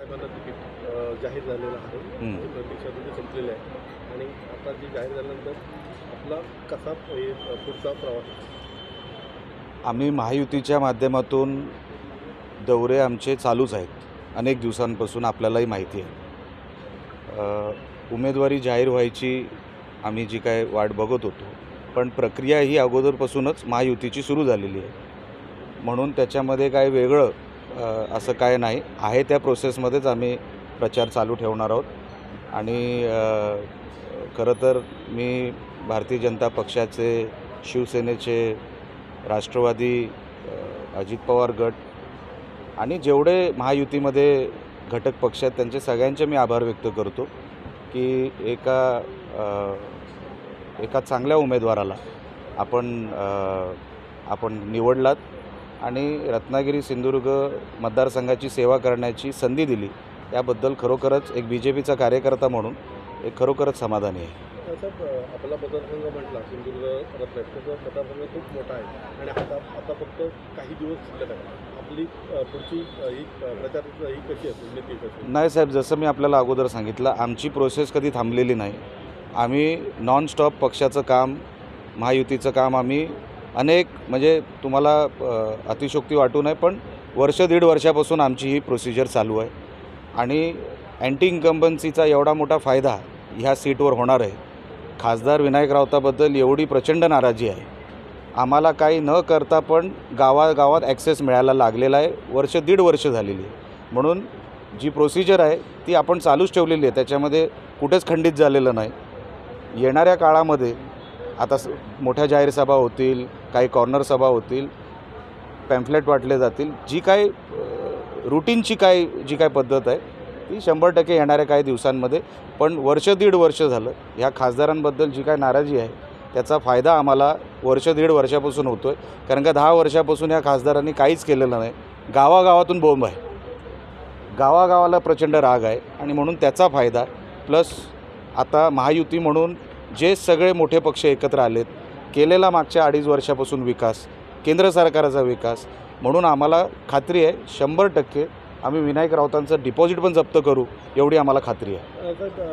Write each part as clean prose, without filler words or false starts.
साहेबांना तिकीट जाहीर झालेलं आहे. प्रतीक्षा संपलेली आहे आणि आता जी जाहीर झाल्यानंतर आपला कसा पुढचा प्रवास? आम्ही महायुतीच्या माध्यमातून दौरे आमचे चालूच आहेत अनेक दिवसांपासून, आपल्यालाही माहिती आहे. उमेदवारी जाहीर व्हायची आम्ही जी काय वाट बघत होतो, पण प्रक्रिया ही अगोदरपासूनच महायुतीची सुरू झालेली आहे. म्हणून त्याच्यामध्ये काय वेगळं असं काय नाही आहे. त्या प्रोसेसमध्येच आम्ही प्रचार चालू ठेवणार आहोत. आणि खरं तर मी भारतीय जनता पक्षाचे, शिवसेनेचे, राष्ट्रवादी, अजित पवार गट आणि जेवढे महायुतीमध्ये घटक पक्ष आहेत त्यांचे सगळ्यांचे मी आभार व्यक्त करतो की एका चांगल्या उमेदवाराला आपण निवडलात आणि रत्नागिरी सिंधुदुर्ग मतदारसंघाची सेवा करण्याची संधी दिली. याबद्दल खरोखरच एक BJPचा कार्यकर्ता म्हणून एक खरोखरच समाधानी आहे. साहेब, आपला मतदारसंघ म्हटला सिंधुदुर्ग रत्नागिरी, मतदारसंघ खूप मोठा आहे आणि आता फक्त काही दिवस शिल्लक आहे. आपली पुढची ही प्रचाराची ही कशी असेल, नीती कशी? नाही साहेब, जसं मी आपल्याला अगोदर सांगितलं, आमची प्रोसेस कधी थांबलेली नाही. आम्ही नॉनस्टॉप पक्षाचं काम, महायुतीचं काम आम्ही म्हणजे तुम्हाला अतिशयोक्ती वाटू नये, पण दीड वर्षापासून आमची ही प्रोसिजर चालू आहे. आणि अँटी इन्कम्बन्सीचा एवढा मोठा फायदा ह्या सीटवर होणार आहे. खासदार विनायक राऊताबद्दल एवढी प्रचंड नाराजी आहे. आम्हाला काही न करता पण गावागावात ॲक्सेस मिळायला लागलेला आहे. दीड वर्ष झालेली आहे. म्हणून जी प्रोसिजर आहे ती आपण चालूच ठेवलेली आहे. त्याच्यामध्ये कुठेच खंडित झालेलं नाही. येणाऱ्या काळामध्ये आता मोठ्या जाहीर सभा होतील, काही कॉर्नर सभा होतील, पॅम्फलेट वाटले जातील. जी काय रुटीनची जी काय पद्धत आहे ती 100% येणाऱ्या काही दिवसांमध्ये. पण दीड वर्ष झालं ह्या खासदारांबद्दल जी काय नाराजी आहे त्याचा फायदा आम्हाला दीड वर्षापासून होतो आहे. कारण का 10 वर्षापासून या खासदारांनी काहीच केलेलं नाही. गावागावातून बोंब आहे, गावागावाला प्रचंड राग आहे आणि म्हणून त्याचा फायदा. प्लस आता महायुती म्हणून जे सगळे मोठे पक्ष एकत्र आलेत, केलेला मागच्या 2.5 वर्षापासून विकास, केंद्र सरकारचा विकास, म्हणून आम्हाला खात्री आहे 100% आम्ही विनायक राऊतांचं डिपॉझिट पण जप्त करू एवढी आम्हाला खात्री आहे.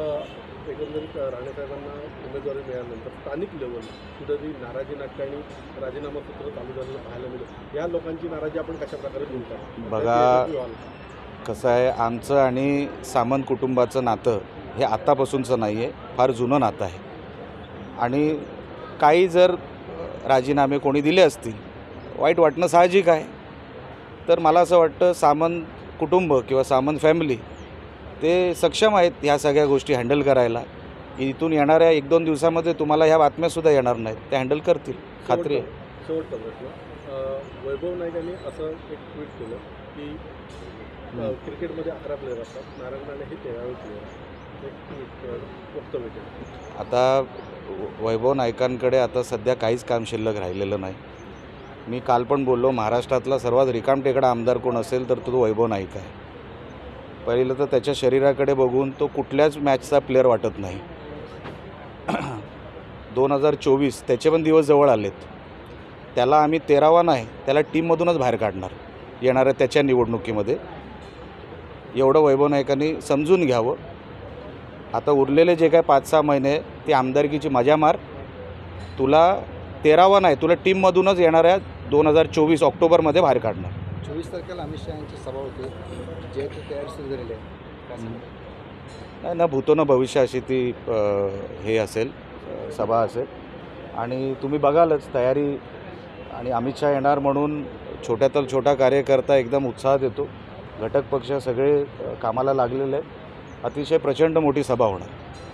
एकंदरीत राणेसाहेबांना उमेदवारी मिळाल्यानंतर स्थानिक लेवल कुठेतरी नाराजी नाट्य आणि राजीनामा पत्र चालू झालेलं पाहायला मिळतं. या लोकांची नाराजी आपण कशाप्रकारे दूर करू? बघा कसं आहे, आमचं आणि सामंत कुटुंबाचं नातं हे आत्तापासूनचं नाही आहे, फार जुनं नातं आहे. आणि काही जर राजीनामे कोणी दिले असतील, वाईट वाटणं साहजिक आहे. तर मला असं वाटतं सामंत कुटुंब किंवा सामंत फॅमिली ते सक्षम आहेत ह्या सगळ्या गोष्टी हँडल करायला. इथून येणाऱ्या 1-2 दिवसामध्ये तुम्हाला ह्या बातम्यासुद्धा येणार नाहीत, ते हँडल करतील, खात्री आहे. शेवटचा प्रश्न, वैभव नाईकांनी असं एक ट्विट केलं की क्रिकेटमध्ये 11 प्लेयर असतात, नारायण राणे हे 13वे प्लेयर. एक ट्विट वक्तव्य केलं. आता वैभव नाईकांकडे आता सध्या काहीच काम शिल्लक राहिलेलं नाही. मी काल पण बोललो, महाराष्ट्रातला सर्वात रिकामटेकडा आमदार कोण असेल तर तो वैभव नाईक आहे. पहिलं तर त्याच्या शरीराकडे बघून तो कुठल्याच मॅचचा प्लेअर वाटत नाही. 2024 त्याचे पण दिवस जवळ आलेत. त्याला आम्ही 13वा नाही, त्याला टीममधूनच बाहेर काढणार येणाऱ्या त्याच्या निवडणुकीमध्ये. एवढं वैभव नाईकांनी समजून घ्यावं. आता उरलेले जे काय 5-6 महिने ते आमदारकीची मजा मार. तुला 13वा नाही, तुला टीममधूनच येणाऱ्या 2024 ऑक्टोबरमध्ये बाहेर काढणार. 24 तारखेला अमित शहा यांची सभा होती, जे तयारी सुरू झालेली आहे. नाही ना, भूतो न भविष्य अशी ती हे असेल, सभा असेल. आणि तुम्ही बघालच तयारी. आणि अमित शहा येणार म्हणून छोट्यातला छोटा कार्यकर्ता एकदम उत्साहात येतो. घटक पक्ष सगळे कामाला लागलेले आहेत. अतिशय प्रचंड मोठी सभा होणार.